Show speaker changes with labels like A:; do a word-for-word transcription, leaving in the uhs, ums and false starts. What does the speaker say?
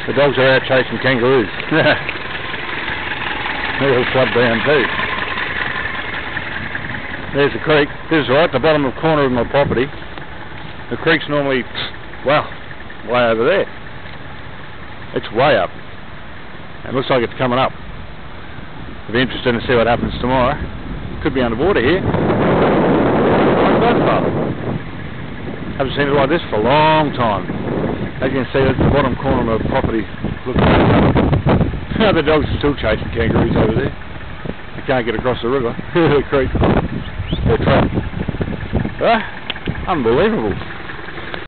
A: The dogs are out chasing kangaroos. They're all flood down too. There's the creek. This is right at the bottom of the corner of my property. The creek's normally, well, way over there. It's way up. It looks like it's coming up. I'll be interested to see what happens tomorrow. Could be underwater here. Not that far. Haven't seen it like this for a long time. As you can see, that's the bottom corner of my property. Look at that. The dogs are still chasing kangaroos over there. They can't get across the river. The creek. They're trapped. Ah, unbelievable.